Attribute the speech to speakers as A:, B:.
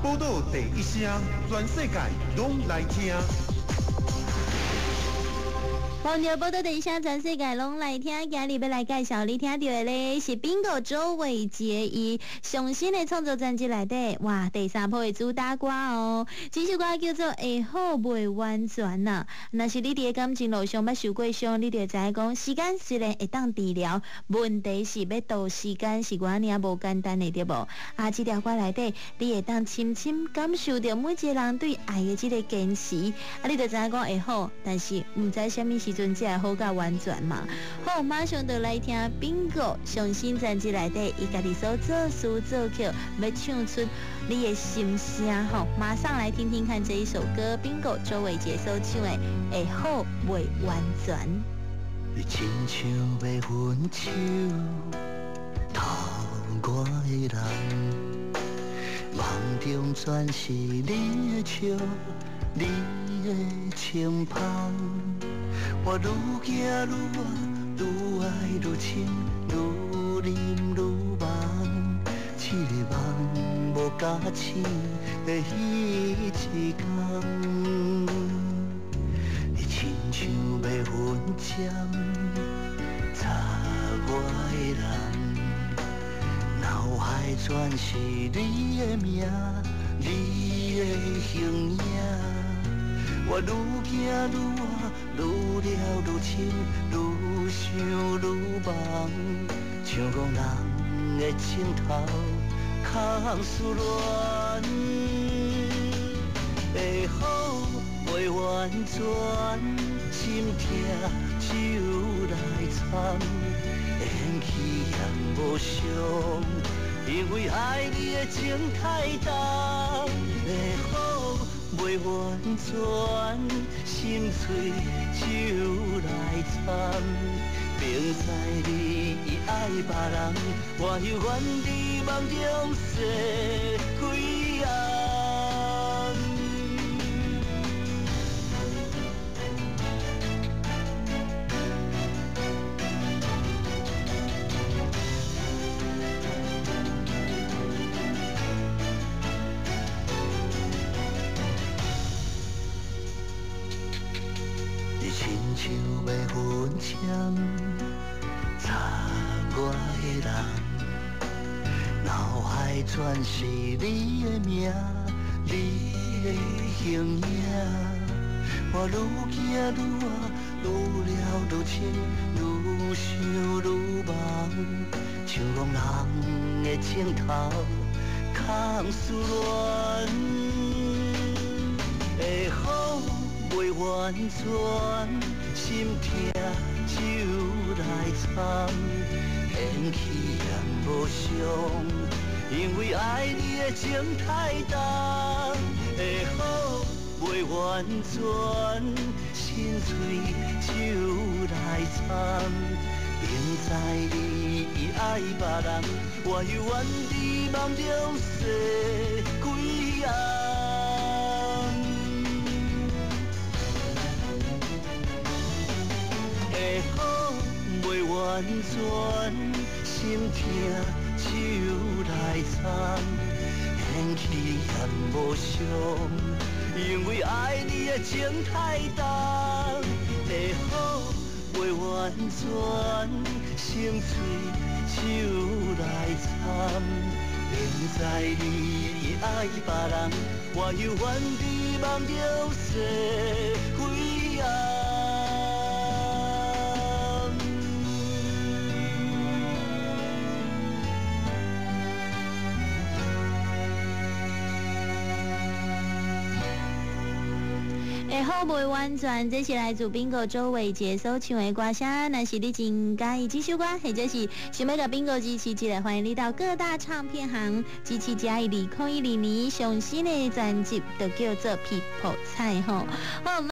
A: 报道第一声，全世界拢来听。
B: 黄牛报道第一声，全世界拢来听。今日要来介绍你听到的咧，是bingo周伟杰伊上新的创作专辑内底，哇，第三波的主打歌哦。这首歌叫做《会好袂完全》呐。若是你伫感情路上捌受过伤，你就知影讲，时间虽然会当治疗，问题是要倒时间是偌尔无简单的，对无？啊，这条歌内底，你会当深深感受到每一个人对爱的这个坚持。啊，你就知影讲会好，但是唔知什么时阵才会好甲完全嘛。好，马上就来听 bingo 上新专辑内底，伊家己所作词作曲，要唱出你的心声吼。马上来听听看这一首歌 bingo 周伟杰所唱的《会好袂完全》。
C: 你亲像要分手，透我的人，梦中全是你的笑，你的轻捧。我愈行愈爱，愈爱愈深，愈啉愈梦。这个梦无假醒的彼一天，你亲像要分针，插我的人，脑海全是你的名，你的形影。我愈行愈爱，愈了愈深，愈想愈梦，像讲人的镜头空思恋，会好袂完全，心痛手来参，缘起也无伤，因为爱你的情太重，会好袂完全，心碎手来参。明知你爱别人，我犹原伫梦中洗几暗。亲像要分针，插我的人，脑海全是你的名，你的形影。我愈行愈爱，愈了愈深，愈想愈梦，像讲人的镜头空思恋，会好袂完全，心痛手来参，缘起也无伤，因为爱你的情太重，会好袂完全，心碎手来参。明知你爱别人，我犹原伫梦中洗几暗。会好袂完全，心痛手来参，缘起也无伤，因为爱你的情太重，会好袂完全，心碎手来参。明知你爱别人，我犹原伫梦中洗几暗。
B: 会好袂完全，这是来自bingo周伟杰所唱的歌声。若是你真介意这首歌，或者是想要甲bingo支持一下，欢迎你到各大唱片行支持嘉义2012年上新的专辑，就叫做《People 菜》吼。好。